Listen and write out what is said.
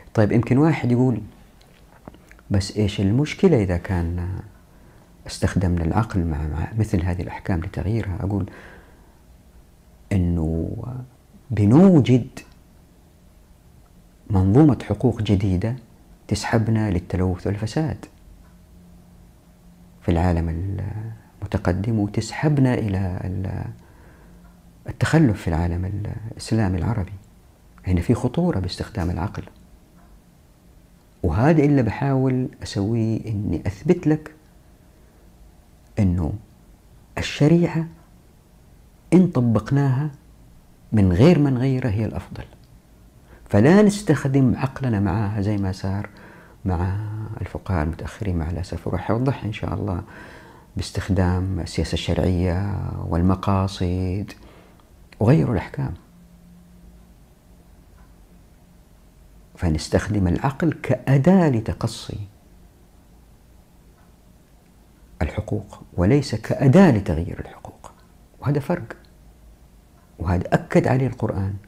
طيب يمكن واحد يقول بس إيش المشكلة إذا كان استخدمنا العقل مع مثل هذه الأحكام لتغييرها؟ أقول أنه بنوجد منظومة حقوق جديدة تسحبنا للتلوث والفساد في العالم المتقدم، وتسحبنا إلى التخلف في العالم الإسلامي العربي. هنا في خطورة باستخدام العقل، وهذا اللي بحاول أسويه، إني أثبت لك إنه الشريعة إن طبقناها من غير ما نغيرها هي الأفضل، فلا نستخدم عقلنا معها زي ما صار مع الفقهاء المتأخرين مع الأسف. وراح أوضح إن شاء الله باستخدام السياسة الشرعية والمقاصد، وغيروا الأحكام. فنستخدم العقل كأداة لتقصي الحقوق وليس كأداة لتغيير الحقوق، وهذا فرق، وهذا أكد عليه القرآن.